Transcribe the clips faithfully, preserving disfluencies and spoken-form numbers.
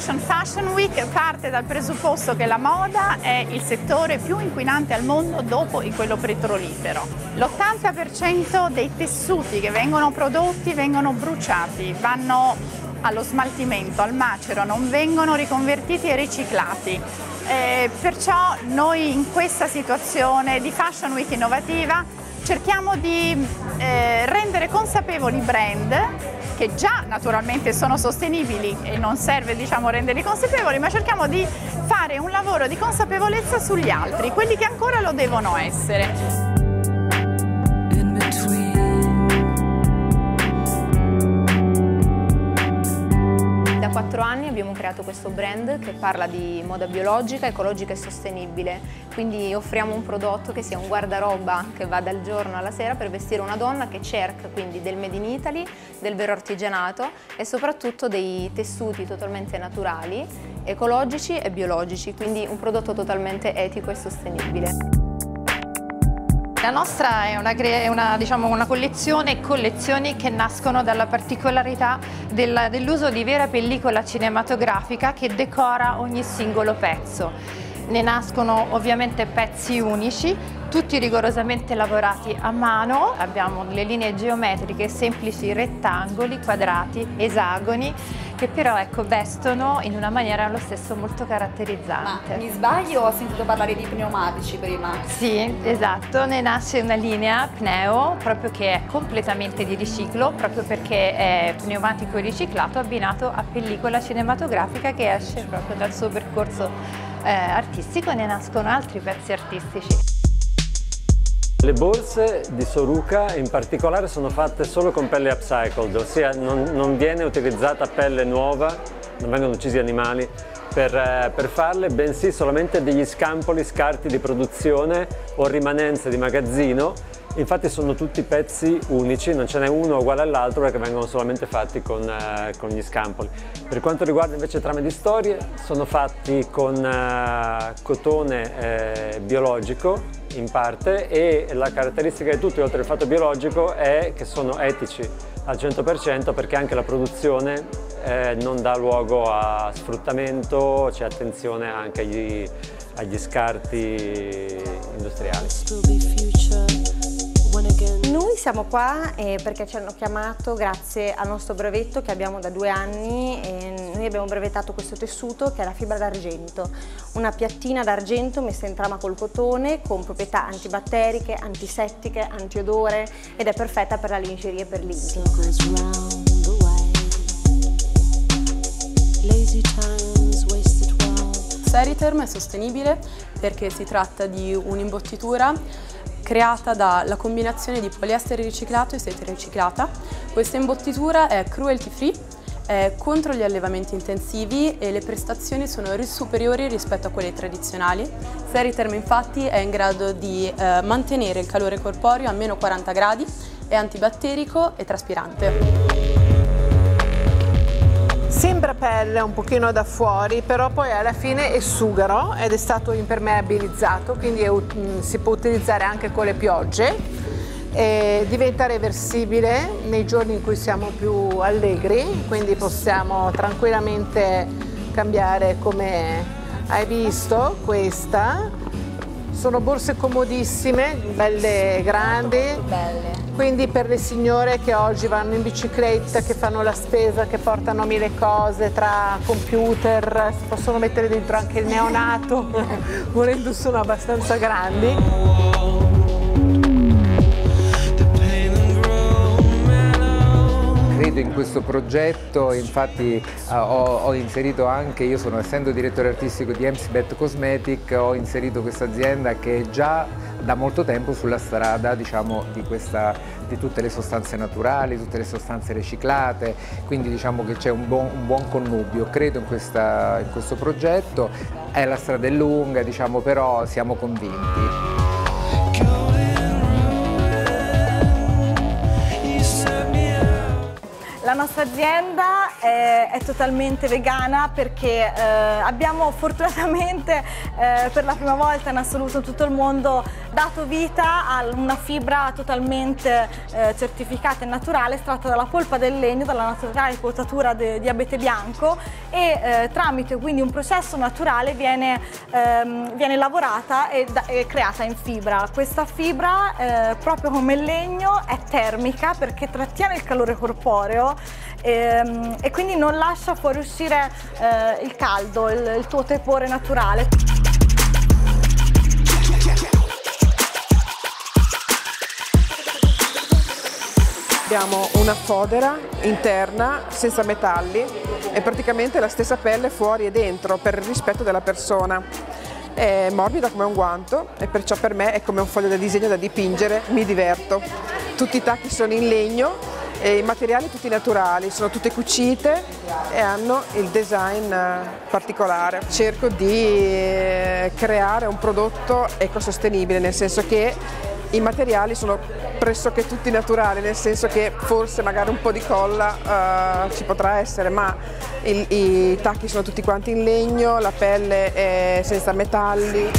International Fashion Week parte dal presupposto che la moda è il settore più inquinante al mondo dopo quello petrolifero. L'ottanta per cento dei tessuti che vengono prodotti vengono bruciati, vanno allo smaltimento, al macero, non vengono riconvertiti e riciclati. Eh, perciò noi in questa situazione di Fashion Week innovativa cerchiamo di eh, rendere consapevoli i brand che già naturalmente sono sostenibili e non serve, diciamo, renderli consapevoli, ma cerchiamo di fare un lavoro di consapevolezza sugli altri, quelli che ancora lo devono essere. Da quattro anni abbiamo creato questo brand che parla di moda biologica, ecologica e sostenibile, quindi offriamo un prodotto che sia un guardaroba che va dal giorno alla sera per vestire una donna che cerca quindi del made in Italy, del vero artigianato e soprattutto dei tessuti totalmente naturali, ecologici e biologici, quindi un prodotto totalmente etico e sostenibile. La nostra è una, è una, diciamo, una collezione e collezioni che nascono dalla particolarità del, dell'uso di vera pellicola cinematografica che decora ogni singolo pezzo. Ne nascono ovviamente pezzi unici, tutti rigorosamente lavorati a mano. Abbiamo le linee geometriche semplici, rettangoli, quadrati, esagoni, che però ecco, vestono in una maniera allo stesso molto caratterizzante. Ma mi sbaglio o ho sentito parlare di pneumatici prima? Sì, esatto, ne nasce una linea Pneo proprio che è completamente di riciclo, proprio perché è pneumatico riciclato abbinato a pellicola cinematografica che esce proprio dal suo percorso eh, artistico e ne nascono altri pezzi artistici. Le borse di Soruca in particolare sono fatte solo con pelle upcycled, ossia non, non viene utilizzata pelle nuova, non vengono uccisi animali per, eh, per farle, bensì solamente degli scampoli, scarti di produzione o rimanenze di magazzino. Infatti sono tutti pezzi unici, non ce n'è uno uguale all'altro perché vengono solamente fatti con, eh, con gli scampoli. Per quanto riguarda invece trame di storie, sono fatti con eh, cotone eh, biologico in parte e la caratteristica di tutti, oltre al fatto biologico, è che sono etici al cento per cento perché anche la produzione eh, non dà luogo a sfruttamento, c'è attenzione anche agli, agli scarti industriali. Noi siamo qua eh, perché ci hanno chiamato grazie al nostro brevetto che abbiamo da due anni e noi abbiamo brevettato questo tessuto che è la fibra d'argento, una piattina d'argento messa in trama col cotone con proprietà antibatteriche, antisettiche, antiodore ed è perfetta per la lingerie e per l'intimo. Seritherm è sostenibile perché si tratta di un'imbottitura creata dalla combinazione di poliestere riciclato e sete riciclata. Questa imbottitura è cruelty free, è contro gli allevamenti intensivi e le prestazioni sono superiori rispetto a quelle tradizionali. Seritherm infatti è in grado di eh, mantenere il calore corporeo a meno quaranta gradi, è antibatterico e traspirante. Sembra pelle un pochino da fuori, però poi alla fine è sughero ed è stato impermeabilizzato, quindi è, si può utilizzare anche con le piogge. E diventa reversibile nei giorni in cui siamo più allegri, quindi possiamo tranquillamente cambiare come hai visto questa. Sono borse comodissime, belle grandi. Belle. Quindi per le signore che oggi vanno in bicicletta, che fanno la spesa, che portano mille cose tra computer, si possono mettere dentro anche il neonato, volendo sono abbastanza grandi. Credo in questo progetto, infatti ho, ho inserito anche, io sono essendo direttore artistico di Emsibet Cosmetic, ho inserito questa azienda che è già da molto tempo sulla strada, diciamo, di, questa, di tutte le sostanze naturali, tutte le sostanze riciclate, quindi diciamo che c'è un buon, un buon connubio. Credo in, questa, in questo progetto, è la strada è lunga, diciamo, però siamo convinti. La nostra azienda è, è totalmente vegana perché eh, abbiamo fortunatamente eh, per la prima volta in assoluto in tutto il mondo dato vita a una fibra totalmente eh, certificata e naturale, estratta dalla polpa del legno, dalla naturale potatura di abete bianco e eh, tramite quindi un processo naturale viene, ehm, viene lavorata e, da, e creata in fibra. Questa fibra eh, proprio come il legno è termica perché trattiene il calore corporeo ehm, e quindi non lascia fuoriuscire eh, il caldo, il, il tuo tepore naturale. Abbiamo una fodera interna senza metalli e praticamente la stessa pelle fuori e dentro per il rispetto della persona. È morbida come un guanto e perciò per me è come un foglio da disegno da dipingere, mi diverto. Tutti i tacchi sono in legno e i materiali tutti naturali, sono tutte cucite e hanno il design particolare. Cerco di creare un prodotto ecosostenibile, nel senso che i materiali sono pressoché tutti naturali, nel senso che forse magari un po' di colla uh, ci potrà essere, ma il, i tacchi sono tutti quanti in legno, la pelle è senza metalli.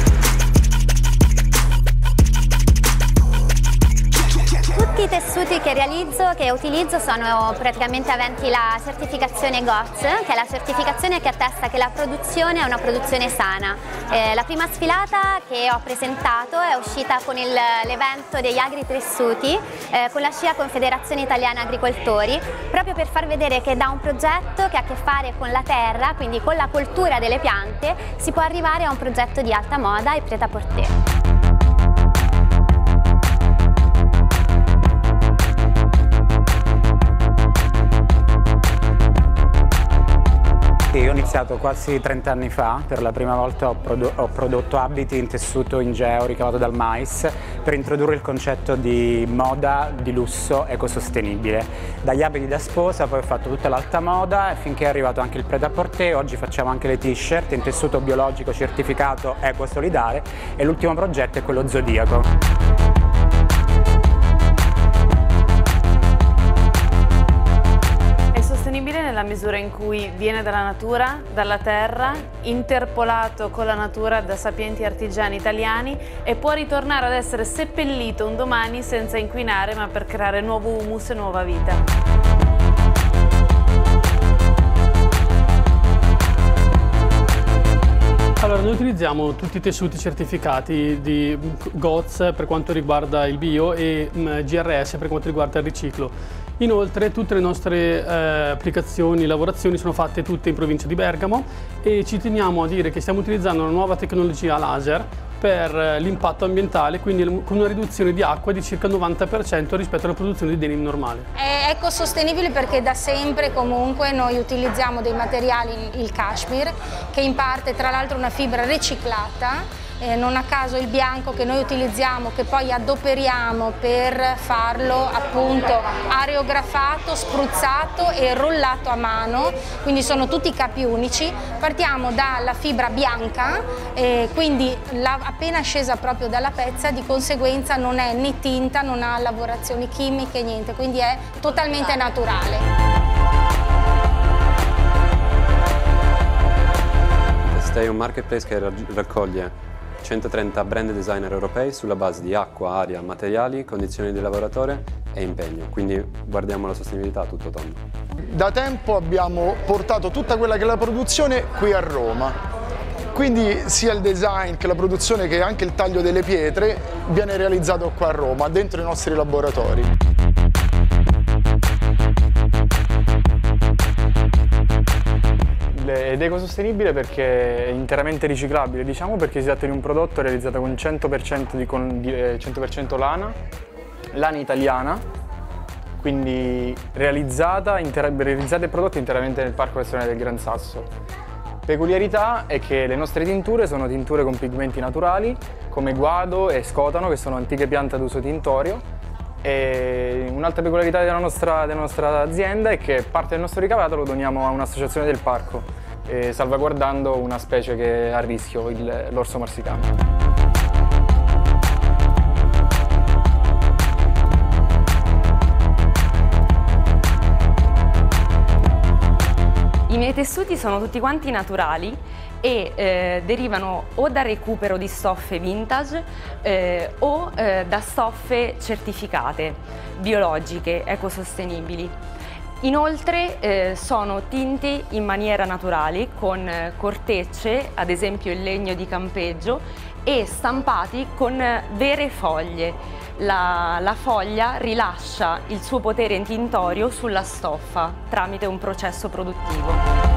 Tutti i tessuti che realizzo, che utilizzo, sono praticamente aventi la certificazione G O T S, che è la certificazione che attesta che la produzione è una produzione sana. Eh, la prima sfilata che ho presentato è uscita con l'evento degli agritessuti, eh, con la SCIA Confederazione Italiana Agricoltori, proprio per far vedere che da un progetto che ha a che fare con la terra, quindi con la coltura delle piante, si può arrivare a un progetto di alta moda e prêt-à-porter. Io ho iniziato quasi trenta anni fa, per la prima volta ho, prodo ho prodotto abiti in tessuto ingeo ricavato dal mais per introdurre il concetto di moda di lusso ecosostenibile. Dagli abiti da sposa poi ho fatto tutta l'alta moda finché è arrivato anche il prêt-à-porter, oggi facciamo anche le t-shirt in tessuto biologico certificato ecosolidale e l'ultimo progetto è quello Zodiaco. Nella misura in cui viene dalla natura, dalla terra, interpolato con la natura da sapienti artigiani italiani e può ritornare ad essere seppellito un domani senza inquinare, ma per creare nuovo humus e nuova vita. Allora, noi utilizziamo tutti i tessuti certificati di G O T S per quanto riguarda il bio e G R S per quanto riguarda il riciclo. Inoltre tutte le nostre eh, applicazioni, lavorazioni sono fatte tutte in provincia di Bergamo e ci teniamo a dire che stiamo utilizzando una nuova tecnologia laser per l'impatto ambientale, quindi con una riduzione di acqua di circa il novanta per cento rispetto alla produzione di denim normale. È ecosostenibile perché da sempre comunque noi utilizziamo dei materiali, il cashmere, che in parte tra l'altro è una fibra riciclata. Eh, non a caso il bianco che noi utilizziamo, che poi adoperiamo per farlo appunto areografato, spruzzato e rollato a mano, quindi sono tutti capi unici. Partiamo dalla fibra bianca, eh, quindi la, appena scesa proprio dalla pezza, di conseguenza non è né tinta, non ha lavorazioni chimiche, niente, quindi è totalmente naturale. Questo è un marketplace che raccoglie centotrenta brand designer europei sulla base di acqua, aria, materiali, condizioni del lavoratore e impegno, quindi guardiamo la sostenibilità a tutto tondo. Da tempo abbiamo portato tutta quella che è la produzione qui a Roma, quindi sia il design che la produzione che anche il taglio delle pietre viene realizzato qua a Roma, dentro i nostri laboratori. Ed ecosostenibile perché è interamente riciclabile, diciamo, perché si tratta di un prodotto realizzato con cento per cento, di, con, di, eh, cento per cento lana, lana italiana, quindi realizzata, realizzata e prodotta interamente nel Parco Nazionale del Gran Sasso. Peculiarità è che le nostre tinture sono tinture con pigmenti naturali come guado e scotano, che sono antiche piante ad uso tintorio. E un'altra peculiarità della nostra, della nostra azienda è che parte del nostro ricavato lo doniamo a un'associazione del parco, eh, salvaguardando una specie che è a rischio, l'orso marsicano. miei tessuti sono tutti quanti naturali e eh, derivano o dal recupero di stoffe vintage eh, o eh, da stoffe certificate, biologiche, ecosostenibili. Inoltre eh, sono tinti in maniera naturale con cortecce, ad esempio il legno di campeggio, e stampati con vere foglie. La, la foglia rilascia il suo potere tintorio sulla stoffa tramite un processo produttivo.